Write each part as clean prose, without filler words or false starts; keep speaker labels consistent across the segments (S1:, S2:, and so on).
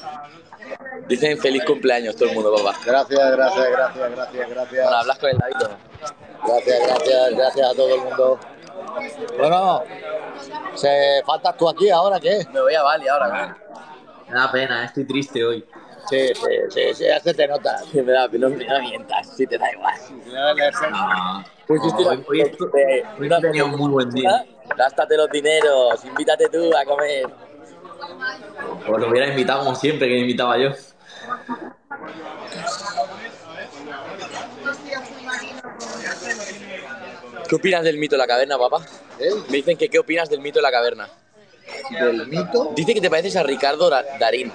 S1: Dicen feliz cumpleaños todo el mundo, papá.
S2: Gracias, gracias, gracias, gracias, gracias.
S1: Bueno, hablas con el David.
S2: Gracias, gracias, gracias a todo el mundo. Bueno, ¿faltas tú aquí ahora qué?
S1: Me voy a Bali ahora, man. Me da pena, estoy triste hoy.
S2: Sí, ya se te nota.
S1: Que me da pena, no mientas, si te da igual.
S2: Pues
S1: Hoy he tenido un muy buen día. Gástate los dineros, invítate tú a comer. Pues lo hubiera invitado como siempre que me invitaba yo. ¿Qué opinas del mito de la caverna, papá? Me dicen que ¿qué opinas del mito de la caverna?
S2: ¿Del mito?
S1: Dice que te pareces a Ricardo Darín.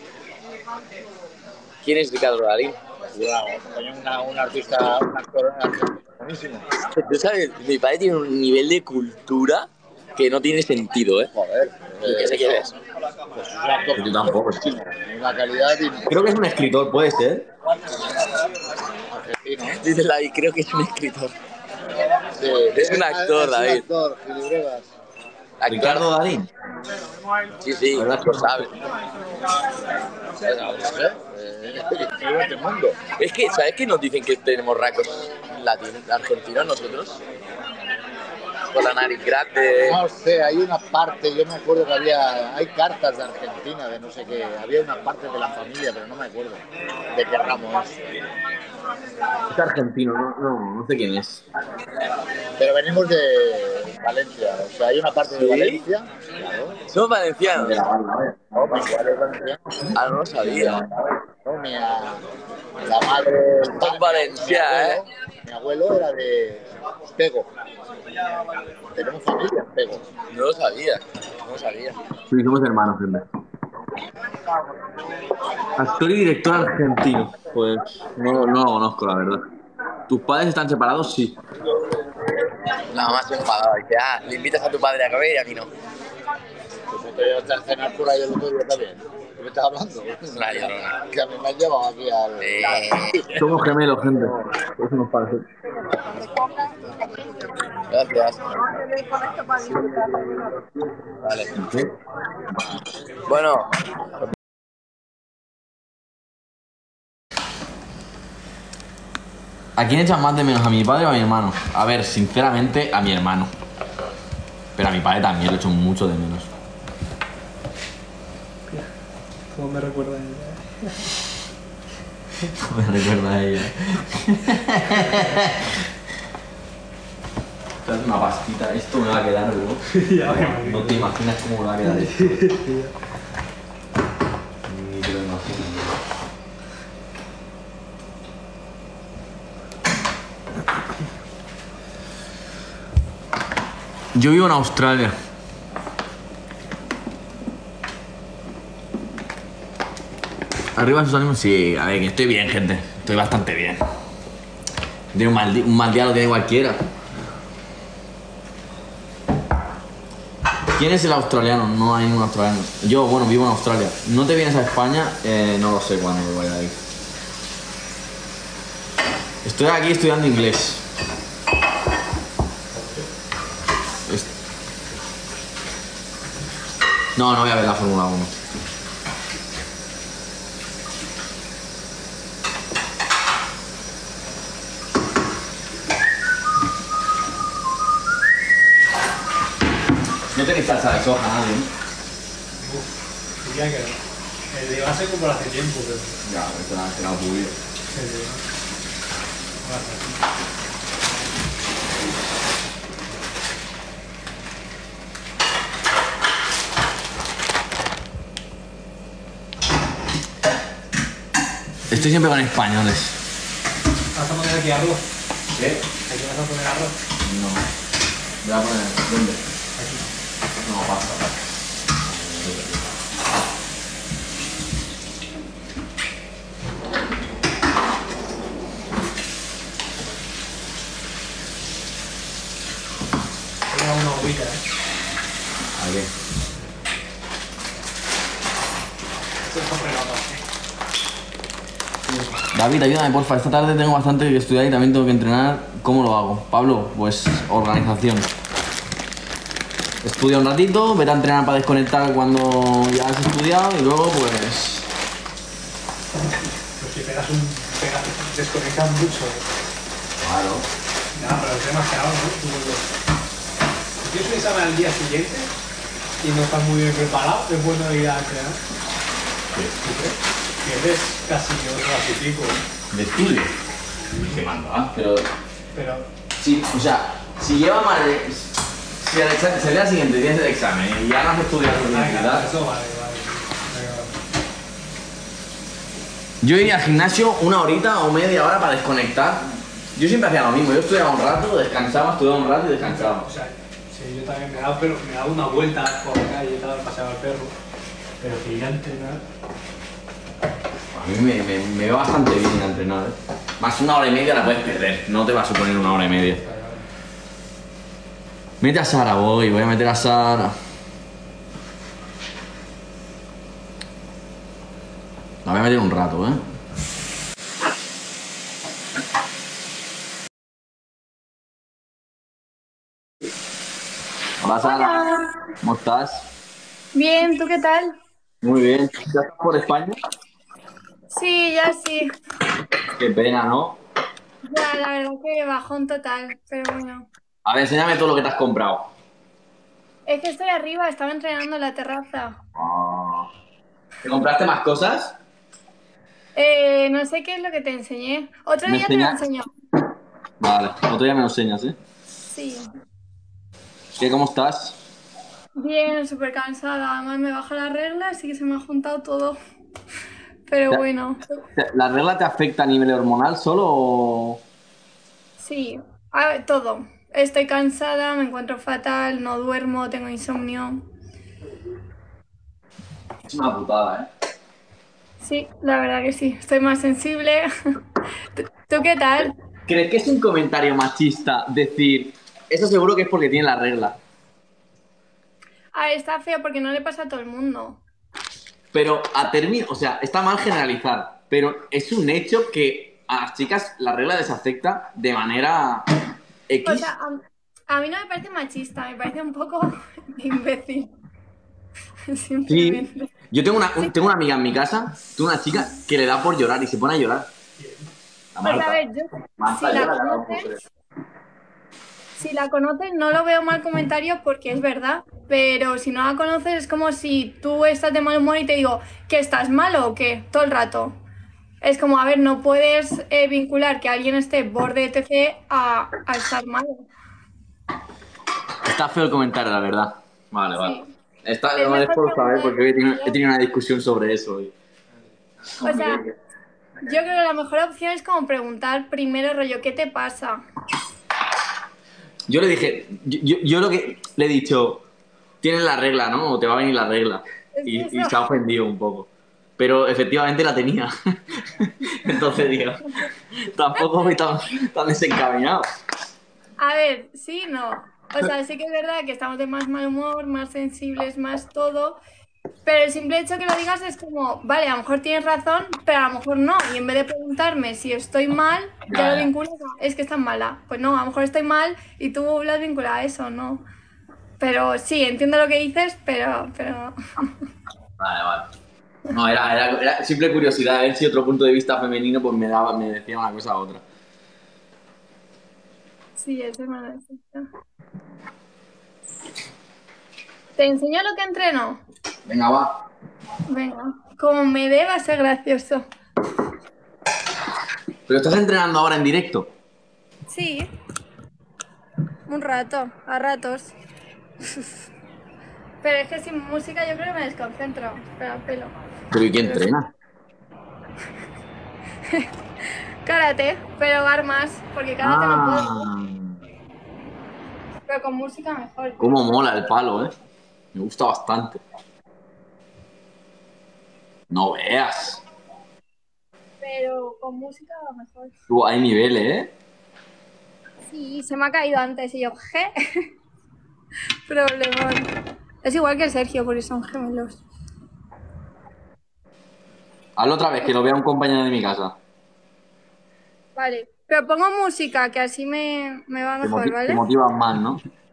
S1: ¿Quién es Ricardo Darín?
S2: Wow, un artista, un actor buenísimo.
S1: Tú sabes, mi padre tiene un nivel de cultura que no tiene sentido, ¿eh?
S2: Joder.
S1: ¿Qué sé quién es?
S2: Pues es un actor.
S1: Yo tampoco.
S2: Una calidad
S1: Creo que es un escritor, ¿puede ser?
S2: argentino.
S1: Dice David, creo que es un escritor.
S2: Sí,
S1: Es un actor, David.
S2: Es un actor, Gilibregas.
S1: ¿Ricardo Darín? Sí, lo sabe.
S2: Este mundo.
S1: Es que, ¿sabes qué nos dicen que tenemos rasgos argentinos nosotros? Con la nariz grande.
S2: No sé, hay una parte, yo me acuerdo que hay cartas de Argentina, de no sé qué, había una parte de la familia, pero no me acuerdo de qué ramo es.
S1: Es argentino, no sé quién es.
S2: Pero venimos de Valencia, o sea, hay una parte de Valencia. Claro.
S1: Somos valencianos.
S2: No, mi padre es valenciano.
S1: Ah, no lo sabía.
S2: No, la madre.
S1: Son Valencia, ¿eh?
S2: Mi abuelo era de Pego. Tenemos familia en Pego.
S1: No lo sabía.
S3: Sí, somos hermanos, gente. Actor y director argentino. Pues no lo conozco, la verdad. ¿Tus padres están separados? Sí.
S1: La mamá se enfadaba. Dice, le invitas a tu padre a comer y a mí no.
S2: Pues te llevaste a cenar por ahí el otro día también. ¿Qué me estás hablando?
S1: Una llorona.
S2: Que a mí me han llevado aquí al...
S3: Somos gemelos, gente. Por eso nos parece.
S1: Gracias. Vale. Bueno.
S3: ¿A quién echan más de menos? ¿A mi padre o a mi hermano? A ver, sinceramente, a mi hermano. Pero a mi padre también lo echo mucho de menos.
S4: ¿Cómo me recuerda a ella?
S3: Me recuerda a ella. Esto es una pastita. Esto me va a quedar luego. No te imaginas cómo me va a quedar esto. Ni te lo imaginas. Yo vivo en Australia. ¿Arriba sus ánimos? Sí, a ver, que estoy bien, gente. Estoy bastante bien. Tiene un mal día lo tiene cualquiera. ¿Quién es el australiano? No hay ningún australiano. Yo, bueno, vivo en Australia. ¿No te vienes a España? No lo sé cuándo me voy a ir. Estoy aquí estudiando inglés. No voy a ver la Fórmula 1. No tenéis salsa de soja, nadie, ¿no?
S4: Diría que no. El de base como hace tiempo, pero...
S3: Ya, esto era quedado pulido.
S4: El de base.
S3: Estoy siempre con españoles.
S4: ¿Vas a poner aquí arroz?
S3: ¿Qué?
S4: ¿Aquí vas a poner arroz?
S3: No. Voy a poner... ¿Dónde?
S4: Aquí.
S3: No, pasta.
S4: Tengo una agüita, ¿eh?
S3: ¿A qué?
S4: Esto está fregado.
S3: David, ayúdame, porfa. Esta tarde tengo bastante que estudiar y también tengo que entrenar. ¿Cómo lo hago? Pablo, pues organización. Estudia un ratito, vete a entrenar para desconectar cuando ya has estudiado y luego pues
S4: Pues si desconectas mucho.
S3: Claro.
S4: Nada, pero el tema es que ahora, ¿no? Si tienes un examen al día siguiente y no estás muy bien preparado, es bueno ir a entrenar. Pierdes casi 2 horas y pico.
S3: ¿De estudio? ¿Qué manda? Pero...
S4: Sí,
S3: o sea, si lleva mal... Si al día siguiente tienes el examen y ya no has estudiado la universidad...
S4: Eso vale.
S3: Yo iría al gimnasio 1 horita o media hora para desconectar. Yo siempre hacía lo mismo, yo estudiaba un rato, descansaba, estudiaba un rato y descansaba.
S4: O sea, sí, yo también me he dado una vuelta por la calle y tal, paseaba al perro. Pero que ir a entrenar...
S3: A mí me va bastante bien ir a entrenar, Más 1 hora y media la puedes perder, no te va a suponer 1 hora y media. Mete a Sara, voy a meter a Sara. La voy a meter un rato, Hola Sara,
S5: Hola.
S3: ¿cómo estás?
S5: Bien, ¿tú qué tal?
S3: Muy bien, ¿ya estás por España?
S5: Sí, ya sí.
S3: Qué pena, ¿no?
S5: Ya, la verdad que bajón total, pero bueno.
S3: A ver, enséñame todo lo que te has comprado.
S5: Es que estoy arriba, estaba entrenando en la terraza.
S3: ¿Te compraste más cosas?
S5: No sé qué es lo que te enseñé. Otro
S3: ¿Me
S5: día te lo
S3: enseñas?
S5: enseño.
S3: Vale, otro día me lo enseñas,
S5: Sí.
S3: ¿Qué, cómo estás?
S5: Bien, súper cansada. Además me baja la regla, así que se me ha juntado todo. Pero bueno,
S3: ¿La regla te afecta a nivel hormonal solo o...?
S5: sí. A ver, todo. Estoy cansada, me encuentro fatal, no duermo, tengo insomnio.
S3: Es una putada,
S5: Sí, la verdad que sí. Estoy más sensible. ¿Tú qué tal?
S3: ¿Crees que es un comentario machista decir eso seguro que es porque tiene la regla?
S5: A ver, está feo porque no le pasa a todo el mundo.
S3: Pero a término, o sea, está mal generalizar, pero es un hecho que a las chicas la regla les afecta de manera
S5: O
S3: X.
S5: sea, a mí no me parece machista, me parece un poco imbécil.
S3: Sí.
S5: Simplemente.
S3: Yo tengo una amiga en mi casa, tengo una chica que le da por llorar y se pone a llorar. La
S5: Pues a
S3: Marta.
S5: ver, yo
S3: Marta
S5: si la
S3: llora cada
S5: conoces,
S3: poco.
S5: si la conoces no lo veo mal comentario porque es verdad, pero si no la conoces es como si tú estás de mal humor y te digo que estás malo o qué, todo el rato. Es como, a ver, no puedes vincular que alguien esté borde etc. a estar malo.
S3: Está feo el comentario, la verdad. Vale, vale.
S5: Sí.
S3: Está,
S5: Es
S3: no es
S5: mejor
S3: por saber
S5: preguntar.
S3: porque hoy he tenido una discusión sobre eso hoy.
S5: O sea, yo creo que la mejor opción es como preguntar primero, rollo, ¿qué te pasa?
S3: Yo le dije, yo lo que le he dicho, tienes la regla, ¿no? O te va a venir la regla.
S5: Es que
S3: Y se ha
S5: eso.
S3: ofendido un poco. Pero efectivamente la tenía. Entonces digo, tampoco voy tan desencaminado.
S5: A ver, sí, no. O sea, sí que es verdad que estamos de más mal humor, más sensibles, más todo. Pero el simple hecho que lo digas es como, vale, a lo mejor tienes razón, pero a lo mejor no. Y en vez de preguntarme si estoy mal, ya lo
S3: Ya.
S5: vinculas a, es que estás mala. Pues no, a lo mejor estoy mal y tú lo has vinculado a eso, ¿no? Pero sí, entiendo lo que dices, pero...
S3: Vale, vale. No, era simple curiosidad, a ver si otro punto de vista femenino pues me decía una cosa a otra.
S5: Sí, eso me lo necesito. ¿Te enseño lo que entreno?
S3: Venga, va.
S5: Venga, como me dé va a ser gracioso.
S3: Pero estás entrenando ahora en directo.
S5: Sí, un rato, a ratos. Pero es que sin música yo creo que me desconcentro. Espera, pelo.
S3: Pero ¿y quién entrena?
S5: Karate, pero armas, porque karate no puedo.
S3: Ah,
S5: Pero con música mejor.
S3: cómo mola el palo, Me gusta bastante. No veas.
S5: Pero con música mejor.
S3: Hay niveles,
S5: Sí, se me ha caído antes y yo, ¿qué? Problemón. Es igual que Sergio, porque son gemelos.
S3: Hazlo otra vez, que lo vea un compañero de mi casa.
S5: Vale, pero pongo música, que así me va
S3: Te
S5: mejor,
S3: te
S5: ¿vale?
S3: motivas más, ¿no?